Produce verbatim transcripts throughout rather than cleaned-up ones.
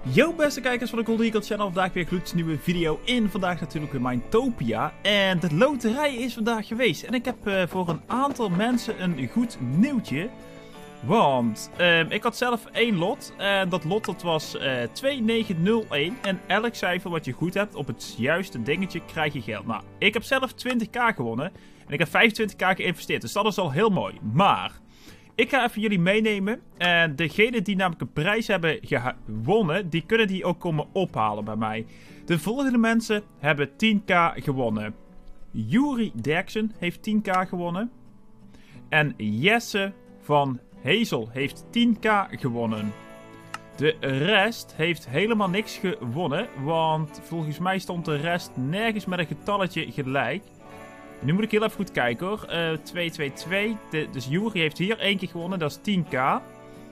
Yo beste kijkers van de Gold Eagle Channel, vandaag weer een nieuwe video in. Vandaag natuurlijk weer Minetopia. En de loterij is vandaag geweest. En ik heb uh, voor een aantal mensen een goed nieuwtje. Want uh, ik had zelf één lot. En dat lot dat was uh, twee negen nul een. En elk cijfer wat je goed hebt op het juiste dingetje krijg je geld. Nou, ik heb zelf twintig k gewonnen. En ik heb vijfentwintig k geïnvesteerd. Dus dat is al heel mooi. Maar ik ga even jullie meenemen. En degenen die namelijk een prijs hebben gewonnen, die kunnen die ook komen ophalen bij mij. De volgende mensen hebben tien k gewonnen. Juri Derksen heeft tien k gewonnen. En Jesse van Hezel heeft tien k gewonnen. De rest heeft helemaal niks gewonnen. Want volgens mij stond de rest nergens met een getalletje gelijk. Nu moet ik heel even goed kijken hoor. Uh, twee twee twee. De, dus Juri heeft hier één keer gewonnen. Dat is tien k. Uh,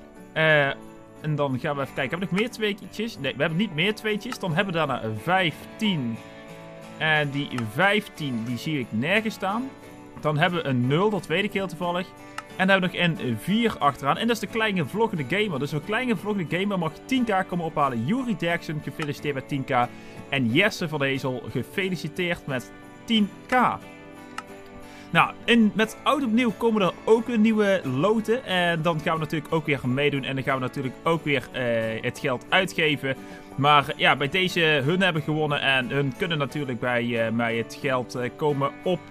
en dan gaan we even kijken. Hebben we nog meer tweetjes? Nee, we hebben niet meer tweetjes. Dan hebben we daarna vijftien. En die vijftien die zie ik nergens staan. Dan hebben we een nul. Dat weet ik heel toevallig. En dan hebben we nog een vier achteraan. En dat is de kleine vloggende gamer. Dus een kleine vloggende gamer mag tien k komen ophalen. Juri Derksen, gefeliciteerd met tien k. En Jesse van Hezel, gefeliciteerd met tien k. Nou, in, met oud opnieuw komen er ook weer nieuwe loten. En dan gaan we natuurlijk ook weer meedoen. En dan gaan we natuurlijk ook weer uh, het geld uitgeven. Maar ja, bij deze, hun hebben gewonnen. En hun kunnen natuurlijk bij uh, mij het geld uh, komen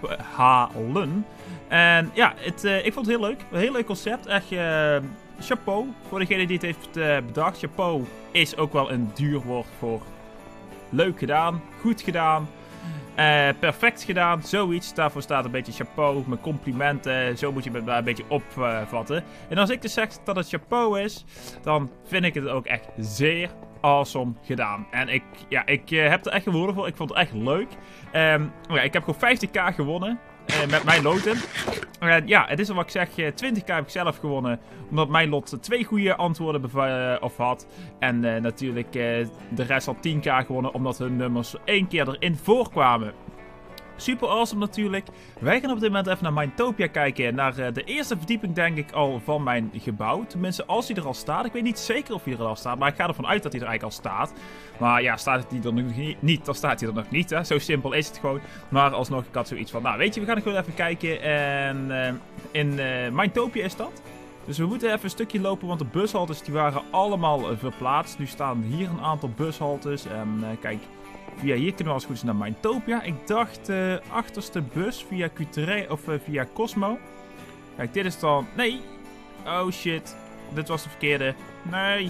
ophalen. En ja, het, uh, ik vond het heel leuk. Een heel leuk concept. Echt uh, chapeau voor degene die het heeft uh, bedacht. Chapeau is ook wel een duur woord voor leuk gedaan, goed gedaan. Uh, perfect gedaan, zoiets. Daarvoor staat een beetje chapeau, mijn complimenten. Zo moet je het een beetje opvatten. En als ik dus zeg dat het chapeau is, dan vind ik het ook echt zeer awesome gedaan. En ik, ja, ik uh, heb er echt woorden voor. Ik vond het echt leuk. Um, ja, ik heb gewoon vijftig k gewonnen. Uh, met mijn loten. Uh, ja, het is al wat ik zeg. Uh, twintig k heb ik zelf gewonnen. Omdat mijn lot twee goede antwoorden beva- of had. En uh, natuurlijk uh, de rest had tien k gewonnen. Omdat hun nummers één keer erin voorkwamen. Super awesome natuurlijk. Wij gaan op dit moment even naar Minetopia kijken. Naar uh, de eerste verdieping denk ik al van mijn gebouw. Tenminste als hij er al staat. Ik weet niet zeker of hij er al staat. Maar ik ga ervan uit dat hij er eigenlijk al staat. Maar ja, staat hij er nog niet, dan staat hij er nog niet. Hè? Zo simpel is het gewoon. Maar alsnog, ik had zoiets van, nou weet je, we gaan er gewoon even kijken. En uh, in uh, Minetopia is dat. Dus we moeten even een stukje lopen, want de bushaltes die waren allemaal uh, verplaatst. Nu staan hier een aantal bushaltes. En uh, kijk, via hier kunnen we als goed is naar Minetopia. Ik dacht de uh, achterste bus via Q drie of uh, via Cosmo. Kijk, dit is dan... Nee! Oh shit. Dit was de verkeerde. Nee!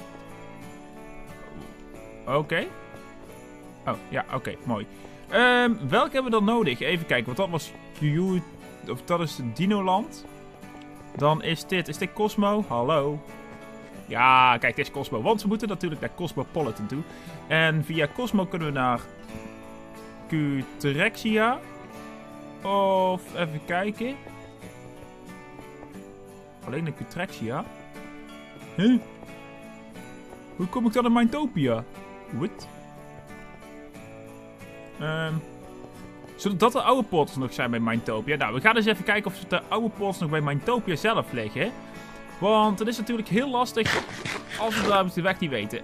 Oké. Okay. Oh, ja, oké. Okay, mooi. Um, welke hebben we dan nodig? Even kijken, want dat was Q... Of dat is Dinoland. Dan is dit... Is dit Cosmo? Hallo? Ja, kijk, dit is Cosmo. Want we moeten natuurlijk naar Cosmopolitan toe. En via Cosmo kunnen we naar Q-Trexia. Of even kijken. Alleen naar Q-Trexia. Huh? Hoe kom ik dan naar Minetopia? Wat? Um, zullen dat de oude portals nog zijn bij Minetopia? Nou, we gaan eens even kijken of de oude portals nog bij Minetopia zelf liggen. Want het is natuurlijk heel lastig als we daar de weg niet weten.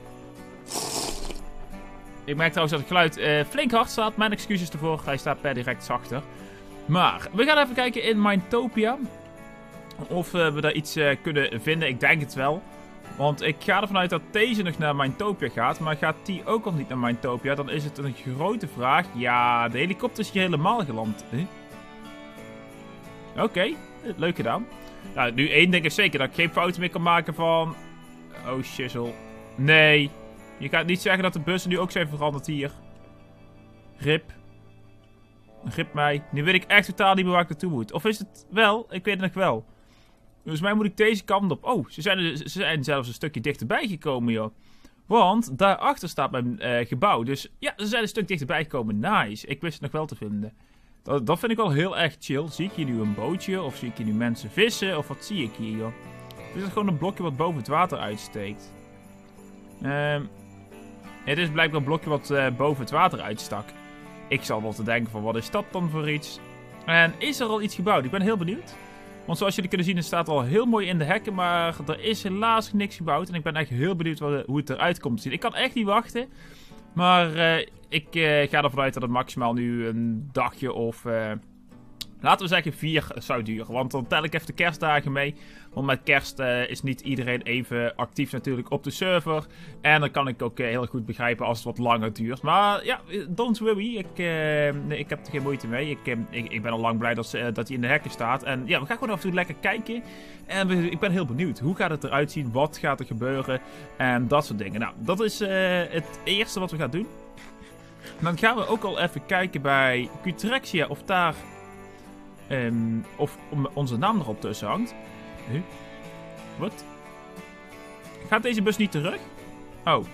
Ik merk trouwens dat het geluid uh, flink hard staat. Mijn excuses ervoor. Hij staat per direct zachter. Maar we gaan even kijken in Minetopia. Of uh, we daar iets uh, kunnen vinden. Ik denk het wel. Want ik ga ervan uit dat deze nog naar Minetopia gaat. Maar gaat die ook al niet naar Minetopia? Dan is het een grote vraag. Ja, de helikopter is hier helemaal geland. Huh? Oké, okay, leuk gedaan. Nou, nu één ding is zeker. Dat ik geen fouten meer kan maken van... Oh, shizzle. Nee. Je gaat niet zeggen dat de bussen nu ook zijn veranderd hier. Rip. Rip mij. Nu weet ik echt totaal niet meer waar ik naartoe moet. Of is het wel? Ik weet het nog wel. Dus mij moet ik deze kant op. Oh, ze zijn, er, ze zijn zelfs een stukje dichterbij gekomen, joh. Want daarachter staat mijn uh, gebouw. Dus ja, ze zijn een stuk dichterbij gekomen. Nice. Ik wist het nog wel te vinden. Dat, dat vind ik wel heel erg chill. Zie ik hier nu een bootje? Of zie ik hier nu mensen vissen? Of wat zie ik hier, joh? Is het gewoon een blokje wat boven het water uitsteekt? Um, het is blijkbaar een blokje wat uh, boven het water uitstak. Ik zal wel te denken van, wat is dat dan voor iets? En is er al iets gebouwd? Ik ben heel benieuwd. Want zoals jullie kunnen zien, het staat al heel mooi in de hekken. Maar er is helaas niks gebouwd. En ik ben echt heel benieuwd wat, hoe het eruit komt te zien. Ik kan echt niet wachten. Maar uh, ik uh, ga ervan uit dat het maximaal nu een dagje of... Uh, laten we zeggen vier zou duren. Want dan tel ik even de kerstdagen mee. Want met kerst uh, is niet iedereen even actief natuurlijk op de server. En dan kan ik ook uh, heel goed begrijpen als het wat langer duurt. Maar ja, don't worry. Ik, uh, nee, ik heb er geen moeite mee. Ik, uh, ik, ik ben al lang blij dat, uh, dat hij in de hekken staat. En ja, we gaan gewoon af en toe lekker kijken. En we, ik ben heel benieuwd. Hoe gaat het eruit zien? Wat gaat er gebeuren? En dat soort dingen. Nou, dat is uh, het eerste wat we gaan doen. Dan gaan we ook al even kijken bij Cutrexia of daar... Um, of onze naam erop tussen hangt. Huh? Wat? Gaat deze bus niet terug? Oh.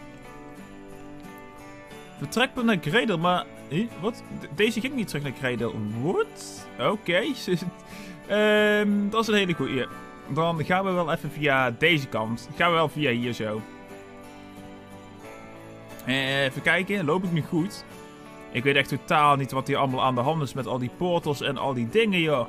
Vertrekpunt naar Gredel, maar... Huh? Wat? Deze ging niet terug naar Gredel. Wat? Oké. Okay. um, dat is een hele goeie. Dan gaan we wel even via deze kant. Gaan we wel via hier zo. Even kijken. Loop ik nu goed? Ik weet echt totaal niet wat hier allemaal aan de hand is met al die portals en al die dingen, joh.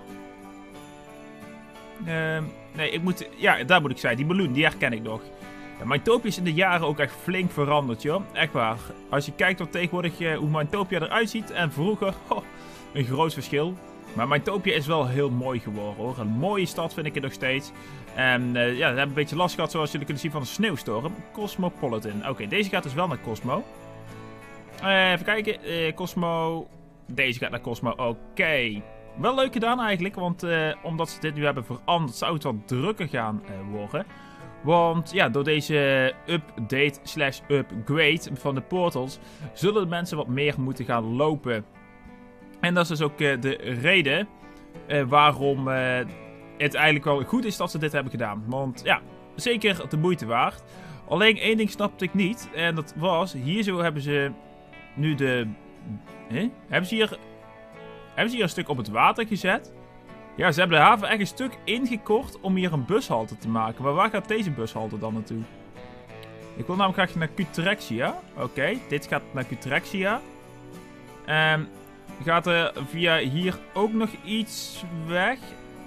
Uh, nee, ik moet... Ja, daar moet ik zijn. Die balloon, die herken ik nog. Ja, Mytopia is in de jaren ook echt flink veranderd, joh. Echt waar. Als je kijkt wat tegenwoordig, uh, hoe Mytopia eruit ziet en vroeger, ho, een groot verschil. Maar Mytopia is wel heel mooi geworden, hoor. Een mooie stad vind ik het nog steeds. En uh, ja, we hebben een beetje last gehad, zoals jullie kunnen zien, van een sneeuwstorm. Cosmopolitan. Oké, okay, deze gaat dus wel naar Cosmo. Uh, even kijken. Uh, Cosmo. Deze gaat naar Cosmo. Oké. Okay. Wel leuk gedaan eigenlijk. Want uh, omdat ze dit nu hebben veranderd, zou het wat drukker gaan uh, worden. Want ja, door deze update slash upgrade van de portals zullen de mensen wat meer moeten gaan lopen. En dat is dus ook uh, de reden uh, waarom uh, het eigenlijk wel goed is dat ze dit hebben gedaan. Want ja, zeker de moeite waard. Alleen één ding snapte ik niet. En dat was, hier zo hebben ze... Nu de... Hè? Hebben ze hier... Hebben ze hier een stuk op het water gezet? Ja, ze hebben de haven echt een stuk ingekort om hier een bushalte te maken. Maar waar gaat deze bushalte dan naartoe? Ik wil namelijk graag naar Cutrexia. Oké, okay, dit gaat naar Cutrexia. En gaat er via hier ook nog iets weg?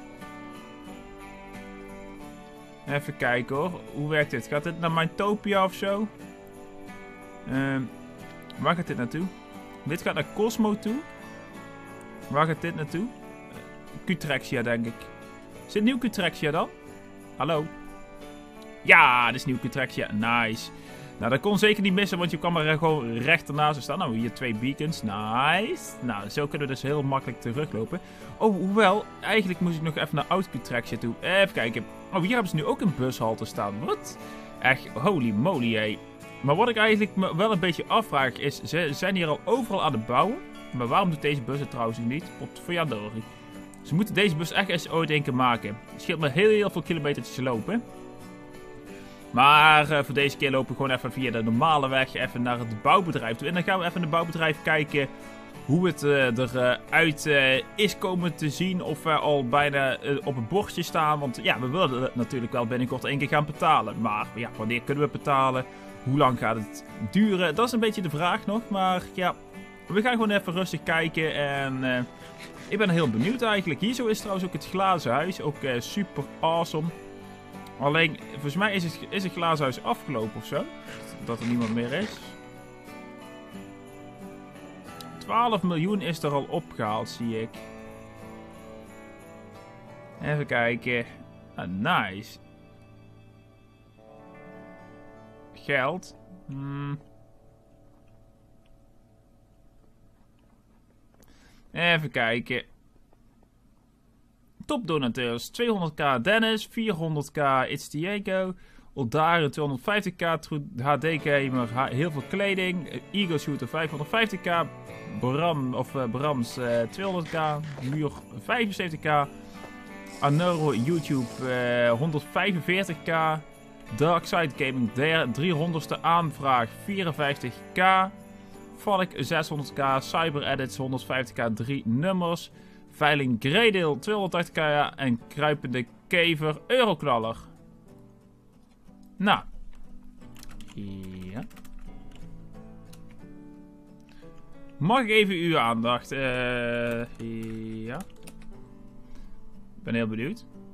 Even kijken hoor. Hoe werkt dit? Gaat dit naar Mytopia of zo? Ehm... Um, Waar gaat dit naartoe? Dit gaat naar Cosmo toe. Waar gaat dit naartoe? Cutrexia, denk ik. Is dit nieuw Cutrexia dan? Hallo? Ja, dit is nieuw Cutrexia. Nice. Nou, dat kon zeker niet missen, want je kan er gewoon recht ernaast staan. Nou, hier twee beacons. Nice. Nou, zo kunnen we dus heel makkelijk teruglopen. Oh, hoewel, eigenlijk moest ik nog even naar oud Cutrexia toe. Even kijken. Oh, hier hebben ze nu ook een bushalte staan. Wat? Echt, holy moly, hé. Maar wat ik eigenlijk me wel een beetje afvraag is, ze zijn hier al overal aan het bouwen. Maar waarom doet deze bus het trouwens niet? Potverdorie. Ze moeten deze bus echt eens ooit een keer maken. Het scheelt me heel, heel veel kilometers lopen. Maar uh, voor deze keer lopen we gewoon even via de normale weg even naar het bouwbedrijf toe. En dan gaan we even naar het bouwbedrijf kijken hoe het uh, eruit uh, is komen te zien. Of we al bijna uh, op het bordje staan. Want ja, we willen natuurlijk wel binnenkort één keer gaan betalen. Maar ja, wanneer kunnen we betalen? Hoe lang gaat het duren? Dat is een beetje de vraag nog. Maar ja, we gaan gewoon even rustig kijken. En uh, ik ben heel benieuwd eigenlijk. Hier zo is trouwens ook het glazen huis. Ook uh, super awesome. Alleen, volgens mij is het, is het glazen huis afgelopen of zo. Dat er niemand meer is. twaalf miljoen is er al opgehaald, zie ik. Even kijken. Ah, nice. Geld. Hmm. Even kijken. Topdonateurs. tweehonderd k Dennis. vierhonderd k It's Diego. Oldaren tweehonderdvijftig k. H D Gamer. Heel veel kleding. Ego Shooter vijfhonderdvijftig k. Bram, of uh, Brams uh, tweehonderd k. Muur vijfenzeventig k. Anoro YouTube uh, honderdvijfenveertig k. Darkside Gaming driehonderdste aanvraag vierenvijftig k. Valk zeshonderd k. Cyber Edits honderdvijftig k. drie nummers. Veiling Greydale tweehonderdtachtig k. Ja, en Kruipende Kever Euroknaller. Nou. Ja. Mag ik even uw aandacht? Uh, ja. Ik ben heel benieuwd.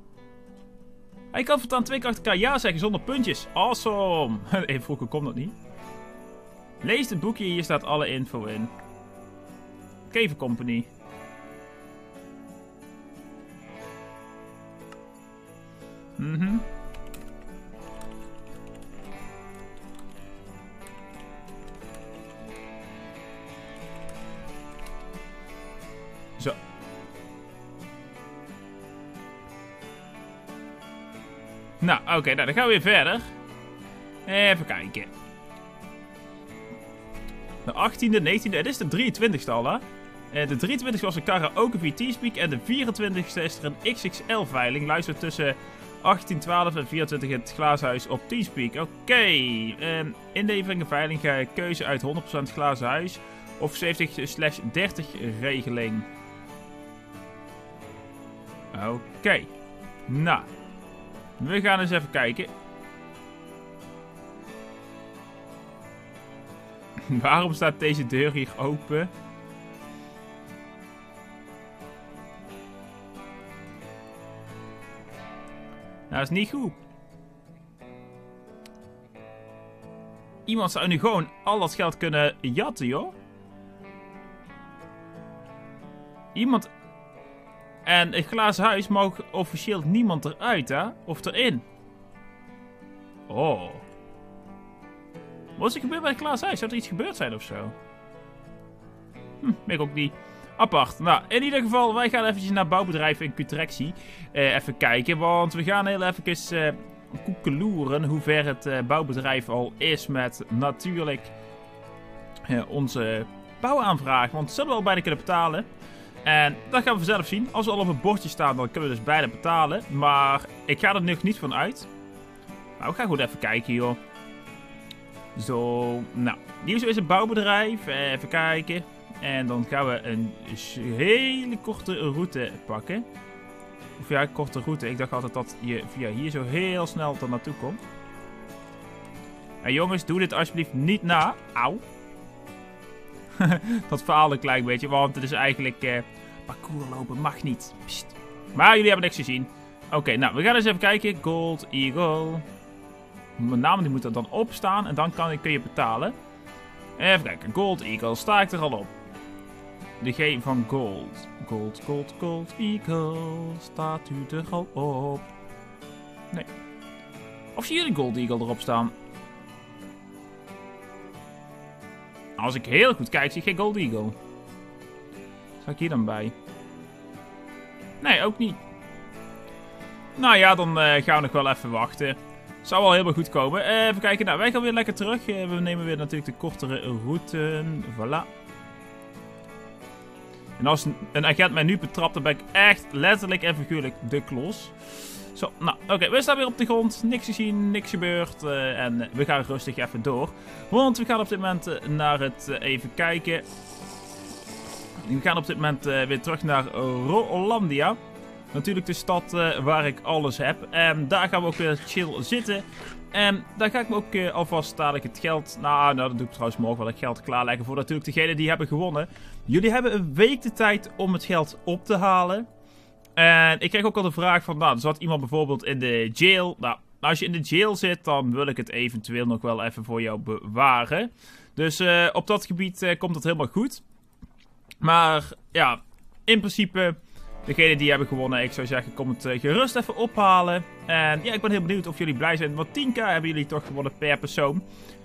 Hij kan voortaan twee keer achter elkaar ja zeggen zonder puntjes. Awesome. Even vroeger komt dat niet. Lees het boekje, hier staat alle info in. Cave Company. Mhm. Zo. Nou, oké, okay, nou, dan gaan we weer verder. Even kijken. De achttiende, negentiende, het is de drieëntwintigste al, hè? De drieëntwintigste was een karaoke via Teamspeak en de vierentwintigste is er een X X L-veiling. Luister tussen achttien twaalf en vierentwintig in het glazenhuis op Teamspeak. Oké, okay. um, inlevering en veiling, uh, keuze uit honderd procent glazen huis of zeventig slash dertig regeling. Oké, okay. Nou, we gaan eens even kijken. Waarom staat deze deur hier open? Nou, dat is niet goed. Iemand zou nu gewoon al dat geld kunnen jatten, joh. Iemand... En het glazen huis mag officieel niemand eruit, hè? Of erin. Oh. Wat is er gebeurd bij het glazen huis? Zou er iets gebeurd zijn of zo? Hm, weet ik ook niet. Apart. Nou, in ieder geval, wij gaan eventjes naar bouwbedrijf in Cutrexie. Uh, even kijken, want we gaan heel even uh, koekeloeren hoe ver het uh, bouwbedrijf al is met natuurlijk uh, onze bouwaanvraag. Want zullen we al bijna kunnen betalen. En dat gaan we vanzelf zien. Als we al op het bordje staan, dan kunnen we dus bijna betalen. Maar ik ga er nog niet van uit. Nou, we gaan goed even kijken, joh. Zo, nou. Nieuws is een bouwbedrijf. Even kijken. En dan gaan we een hele korte route pakken. Of ja, een korte route. Ik dacht altijd dat je via hier zo heel snel er naartoe komt. En jongens, doe dit alsjeblieft niet na. Auw. Dat verhaal een klein beetje, want het is eigenlijk... Uh, parcours lopen mag niet. Psst. Maar jullie hebben niks gezien. Oké, okay, nou, we gaan eens even kijken. Gold Eagle. Mijn naam die moet er dan op staan en dan kan, kun je betalen. Even kijken. Gold Eagle. Sta ik er al op? De G van Gold. Gold, Gold, Gold Eagle. Staat u er al op? Nee. Of zie jullie Gold Eagle erop staan? Als ik heel goed kijk, zie ik geen Gold Eagle. Sta ik hier dan bij? Nee, ook niet. Nou ja, dan uh, gaan we nog wel even wachten. Zou wel helemaal goed komen. Uh, even kijken. Nou, wij gaan weer lekker terug. Uh, we nemen weer natuurlijk de kortere route. Voilà. En als een agent mij nu betrapt, dan ben ik echt letterlijk en figuurlijk de klos. Zo, nou, oké, okay, we staan weer op de grond. Niks gezien, niks gebeurd. Uh, en uh, we gaan rustig even door. Want we gaan op dit moment uh, naar het, uh, even kijken. We gaan op dit moment uh, weer terug naar uh, Rollandia. Natuurlijk de stad uh, waar ik alles heb. En daar gaan we ook weer chill zitten. En daar ga ik me ook uh, alvast dadelijk het geld... Nou, nou, dat doe ik trouwens morgen wel het geld klaarleggen voor natuurlijk degenen die hebben gewonnen. Jullie hebben een week de tijd om het geld op te halen. En ik kreeg ook al de vraag van... Nou, er zat iemand bijvoorbeeld in de jail. Nou, als je in de jail zit, dan wil ik het eventueel nog wel even voor jou bewaren. Dus uh, op dat gebied uh, komt het helemaal goed. Maar ja, in principe... Degenen die hebben gewonnen, ik zou zeggen, kom het uh, gerust even ophalen. En ja, ik ben heel benieuwd of jullie blij zijn. Want tien k hebben jullie toch gewonnen per persoon.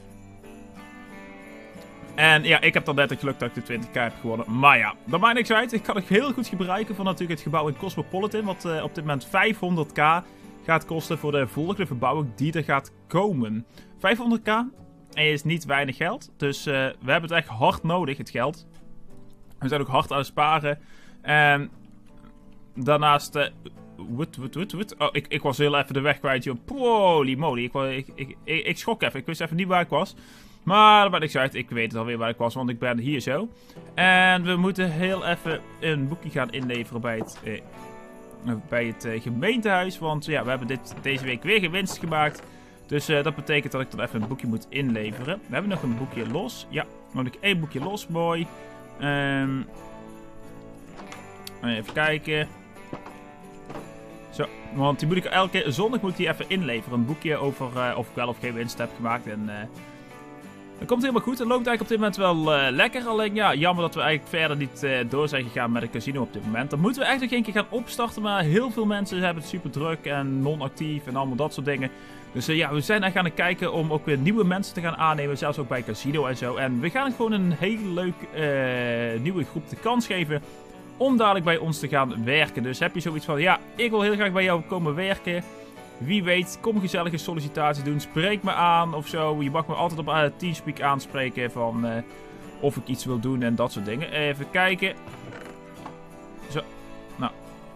En ja, ik heb dan net het geluk dat ik de twintig k heb gewonnen. Maar ja, dat maakt niks uit. Ik kan het heel goed gebruiken van natuurlijk het gebouw in Cosmopolitan. Wat uh, op dit moment vijfhonderd k gaat kosten voor de volgende verbouwing die er gaat komen. vijfhonderd k is niet weinig geld. Dus uh, we hebben het echt hard nodig, het geld. We zijn ook hard aan het sparen. En... Daarnaast... Uh, woed, woed, woed, woed. Oh, ik, ik was heel even de weg kwijt, joh. Holy moly. Ik, ik, ik, ik, ik schrok even. Ik wist even niet waar ik was. Maar dat maakt niks uit. Ik weet het alweer waar ik was, want ik ben hier zo. En we moeten heel even een boekje gaan inleveren bij het, uh, bij het uh, gemeentehuis. Want ja, we hebben dit, deze week weer geen winst gemaakt. Dus uh, dat betekent dat ik dan even een boekje moet inleveren. We hebben nog een boekje los. Ja, nog één boekje los. Mooi. Um, even kijken. Zo, want die moet ik elke zondag moet ik die even inleveren. Een boekje over uh, of ik wel of geen winst heb gemaakt. En uh, dat komt helemaal goed. Het loopt eigenlijk op dit moment wel uh, lekker. Alleen ja, jammer dat we eigenlijk verder niet uh, door zijn gegaan met het casino op dit moment. Dan moeten we eigenlijk een keer gaan opstarten. Maar heel veel mensen hebben het super druk en non-actief en allemaal dat soort dingen. Dus uh, ja, we zijn echt aan het kijken om ook weer nieuwe mensen te gaan aannemen. Zelfs ook bij casino en zo. En we gaan gewoon een hele leuke uh, nieuwe groep de kans geven om dadelijk bij ons te gaan werken. Dus heb je zoiets van, ja, ik wil heel graag bij jou komen werken. Wie weet, kom gezellige sollicitatie doen. Spreek me aan of zo. Je mag me altijd op uh, Teamspeak aanspreken van uh, of ik iets wil doen en dat soort dingen. Even kijken. Zo, nou.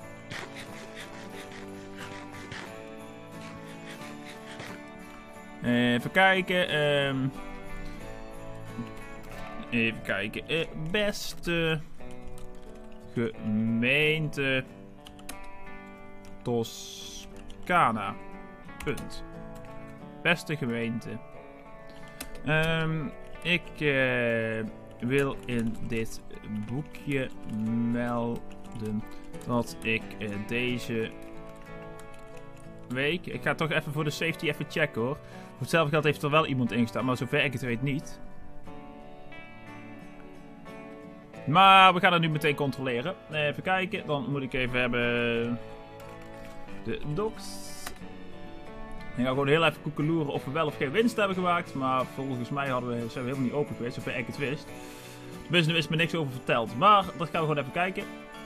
Even kijken. Um, even kijken. Uh, beste gemeente Toscana. Punt. Beste gemeente. Um, ik uh, wil in dit boekje melden dat ik uh, deze week... Ik ga toch even voor de safety even checken hoor. Voor hetzelfde geld heeft er wel iemand ingestaan, maar zover ik het weet niet. Maar we gaan het nu meteen controleren. Even kijken, dan moet ik even hebben de docs. Ik ga gewoon heel even koekeloeren of we wel of geen winst hebben gemaakt. Maar volgens mij hadden we, zijn we helemaal niet open geweest, zover ik het wist. Tenminste, er is me niks over verteld. Maar dat gaan we gewoon even kijken.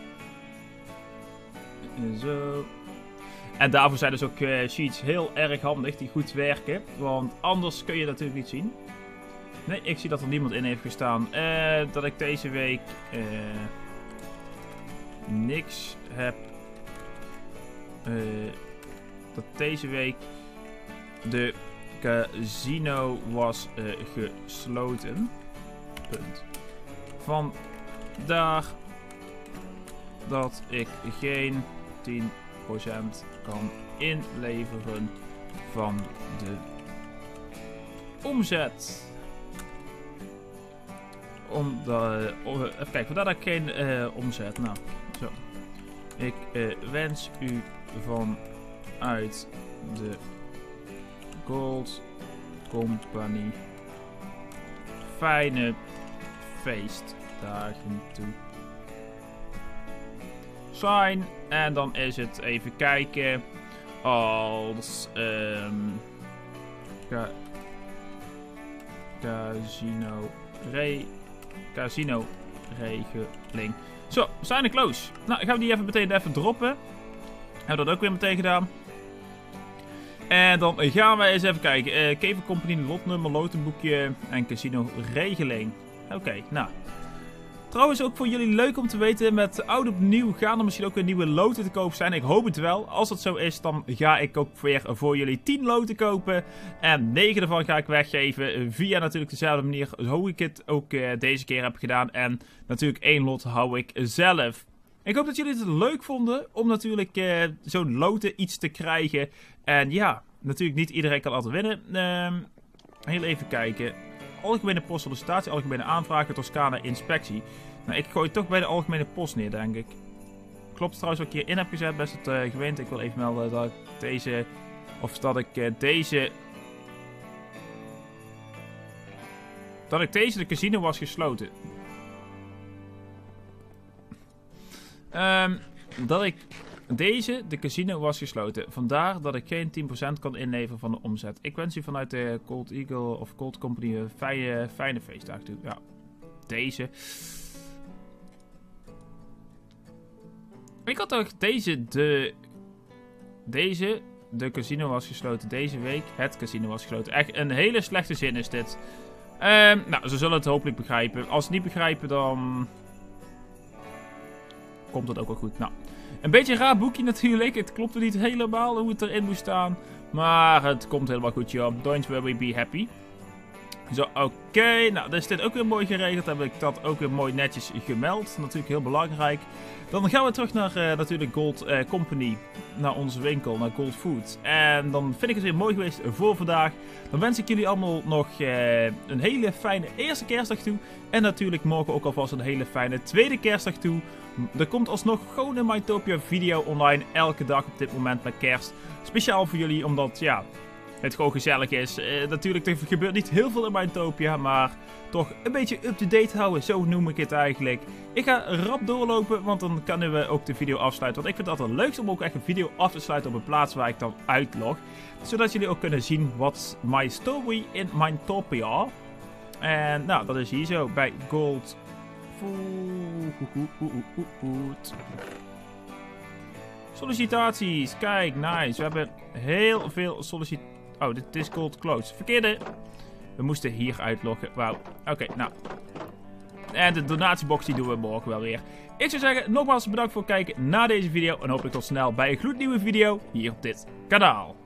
Zo. En daarvoor zijn dus ook uh, sheets heel erg handig die goed werken. Want anders kun je dat natuurlijk niet zien. Nee, ik zie dat er niemand in heeft gestaan. Uh, dat ik deze week uh, niks heb. Uh, dat deze week de casino was uh, gesloten. Punt. Vandaar dat ik geen tien procent kan inleveren van de omzet. Omdat, uh, even kijken, vandaar dat ik geen uh, omzet. Nou, zo. Ik uh, wens u vanuit de Gold Company fijne feestdagen toe. Sign. En dan is het even kijken als um, ca casino re casino regeling. Zo, zijn er close. Nou, gaan we die even meteen even droppen. Hebben we dat ook weer meteen gedaan. En dan gaan we eens even kijken. Uh, Kever Company, lotnummer, lotenboekje en casino regeling. Oké, okay, nou. Trouwens ook voor jullie leuk om te weten, met oud op nieuw gaan er misschien ook weer nieuwe loten te koop zijn. Ik hoop het wel. Als dat zo is, dan ga ik ook weer voor jullie tien loten kopen. En negen ervan ga ik weggeven via natuurlijk dezelfde manier hoe ik het ook uh, deze keer heb gedaan. En natuurlijk één lot hou ik zelf. Ik hoop dat jullie het leuk vonden om natuurlijk uh, zo'n loten iets te krijgen. En ja, natuurlijk niet iedereen kan altijd winnen. Uh, heel even kijken. Algemene post sollicitatie, algemene aanvragen, Toscana inspectie. Nou, ik gooi toch bij de algemene post neer, denk ik. Klopt trouwens wat ik hierin heb gezet, best het uh, gemeente. Ik wil even melden dat ik deze, of dat ik uh, deze, dat ik deze de casino was gesloten. Um, dat ik deze de casino was gesloten. Vandaar dat ik geen tien procent kan inleveren van de omzet. Ik wens u vanuit de Cold Eagle of Cold Company een fijne, fijne feestdag toe. Ja, deze. Ik had ook deze de... Deze, de casino was gesloten deze week. Het casino was gesloten. Echt een hele slechte zin is dit. Um, nou, ze zullen het hopelijk begrijpen. Als ze het niet begrijpen, dan komt het ook wel goed. Nou, een beetje een raar boekje natuurlijk. Het klopte niet helemaal hoe het erin moest staan. Maar het komt helemaal goed, joh. Don't worry, be happy. Zo, oké. Okay. Nou, dan is dit ook weer mooi geregeld. Dan heb ik dat ook weer mooi netjes gemeld. Natuurlijk heel belangrijk. Dan gaan we terug naar uh, natuurlijk Gold uh, Company. Naar onze winkel, naar Gold Food. En dan vind ik het weer mooi geweest voor vandaag. Dan wens ik jullie allemaal nog uh, een hele fijne eerste kerstdag toe. En natuurlijk morgen ook alvast een hele fijne tweede kerstdag toe. er komt alsnog gewoon een Mytopia video online. Elke dag op dit moment met kerst. Speciaal voor jullie, omdat ja, het gewoon gezellig is. Uh, natuurlijk, er gebeurt niet heel veel in Mytopia, maar toch een beetje up-to-date houden. Zo noem ik het eigenlijk. Ik ga rap doorlopen, want dan kunnen we ook de video afsluiten. Want ik vind het altijd leuk om ook echt een video af te sluiten op een plaats waar ik dan uitlog. Zodat jullie ook kunnen zien wat my story in Mytopia. En nou, dat is hier zo bij Gold. Sollicitaties. Kijk, nice. We hebben heel veel sollicitaties. Oh, dit is Gold Close. Verkeerde. We moesten hier uitloggen. Wauw. Oké, okay, nou. En de donatiebox die doen we morgen wel weer. Ik zou zeggen, nogmaals bedankt voor het kijken naar deze video. En hopelijk tot snel bij een gloednieuwe video hier op dit kanaal.